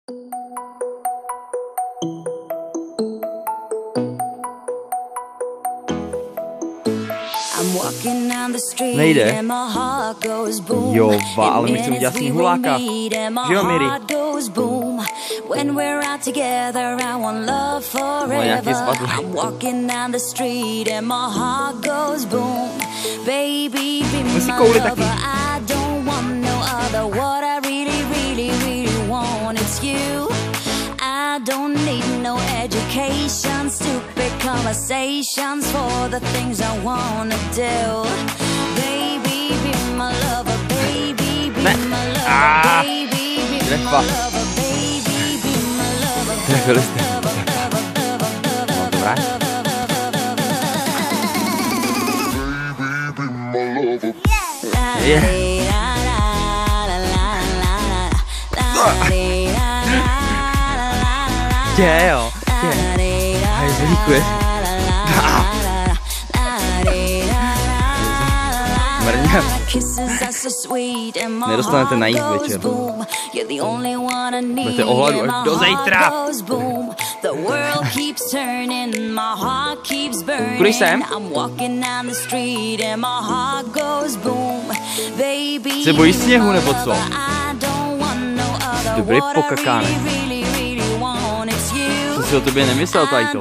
Nejde. Jo, ale my chceme udělat sněhuláka. Že jo, Miri? No, nějaký zvadlé. Musí kouli taky. I don't need no education, stupid conversations for the things I wanna do. Baby, be my lover, baby, be my lover, baby, be my lover, baby, be my lover, baby, be my lover. Yeah, jo. Hej, zlíkuje. Mrňa. Nedostanete najíst večer. Budete ohladu až do zítra. Kudy jsem? Se bojíš sněhu nebo co? Dobrý pokakánek. Jsem si o tobě nemyslel, tajto.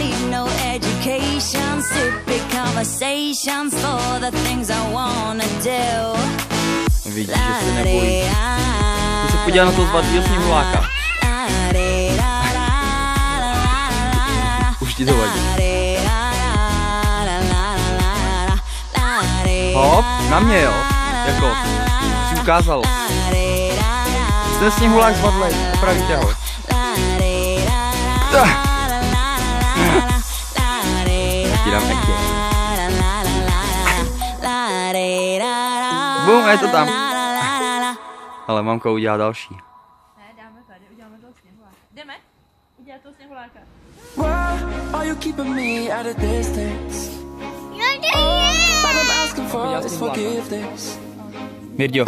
Vidíš, že se nebojíš. Ty se podíval na toho zvadlýho sněhuláka. Už ti to vadí. Hop, na mě jo. Jako, jsi ukázal. Ten sněhulák zvadlej, opravíte ho. Ti dám ještě. Bum, je to tam. Ale mamka udělá další. Ne, dáme tady, uděláme toho sněhuláka. Jdeme? Udělat toho sněhuláka. Mirďo.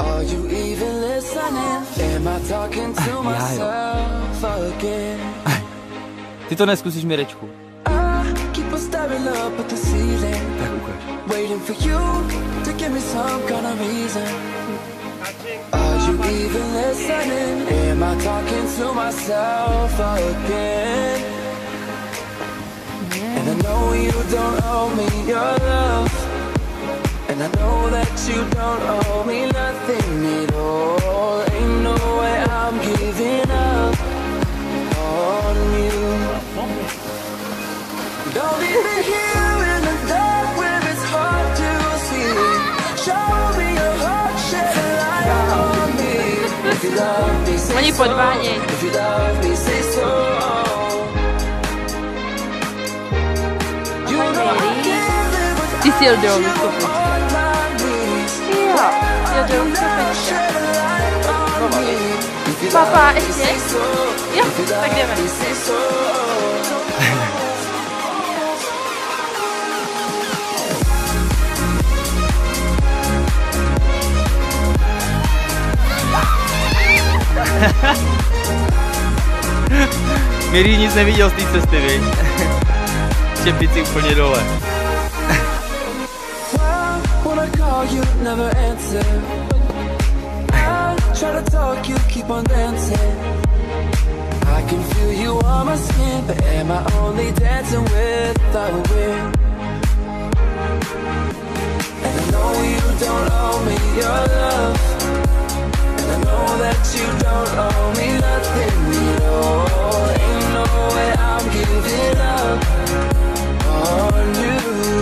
Ty to neskusíš, Mirečku. Tak ukaž. And I know that you don't owe me nothing at all. Ain't no way I'm giving up on you. Don't leave me here in the dark where it's hard to see. Show me your heart, shed a light on me. If you love me, say so. If you love me, say so. You know I can't live without you. Papa, ještě? Jo, tak jdeme. Miri nic neviděl z té cesty, viď? Čepici úplně dole. You never answer. I try to talk, you keep on dancing. I can feel you on my skin, but am I only dancing with the wind? And I know you don't owe me your love, and I know that you don't owe me nothing at all. Ain't no way I'm giving up on you.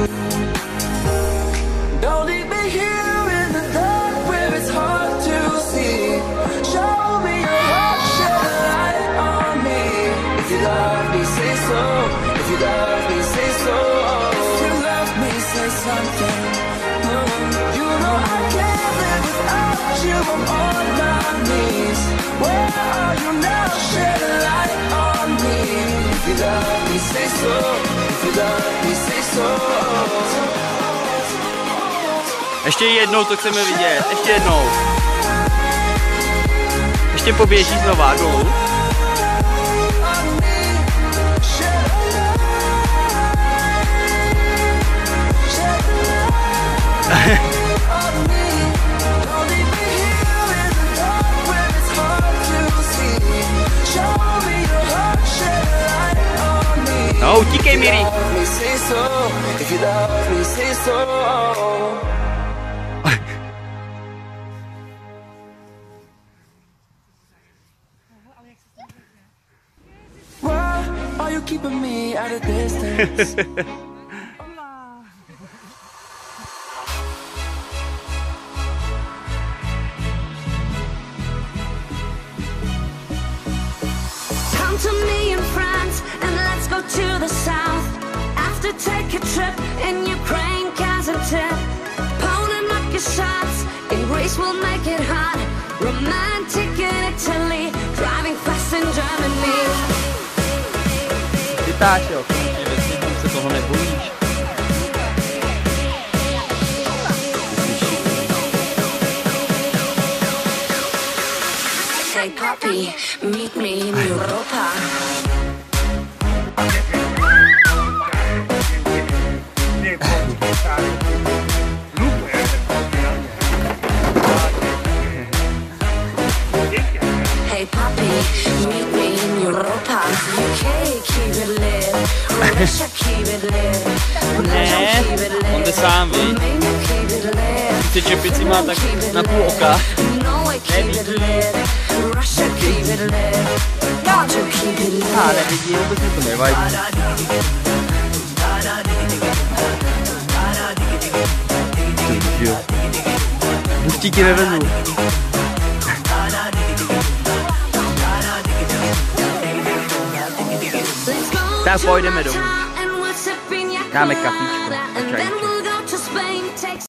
Don't leave me here in the dark where it's hard to see. Show me your heart, shed a light on me. If you love me, say so. If you love me, say so. If you love me, say something. You know I can't live without you. I'm on my knees. Where are you now? Shed a light on me. If you love me, say so. If you love me, say so. Ještě jednou to chceme vidět, ještě jednou. Ještě poběží znova dolů. utíkej, Miri. Are you keeping me at a distance? Come to me in France and let's go to the south. After take a trip in Ukraine, Gaziantep. Poland knock your shots, in Greece we'll make it hot. Romantic in Italy, driving fast in Germany. Vytáčel, se toho nebojíš. Hey puppy, meet me in Europa. Hey puppy, meet me in Europa. UK, keep it lit. Russia, keep it lit. Ne, on jde sám, víš. Ty čepici má tak na půl oka. Nevidí, vůbec mi to nevadí. Buštíky nevezmu. Tak pojdeme domů. Dáme kafíčko a čajíček.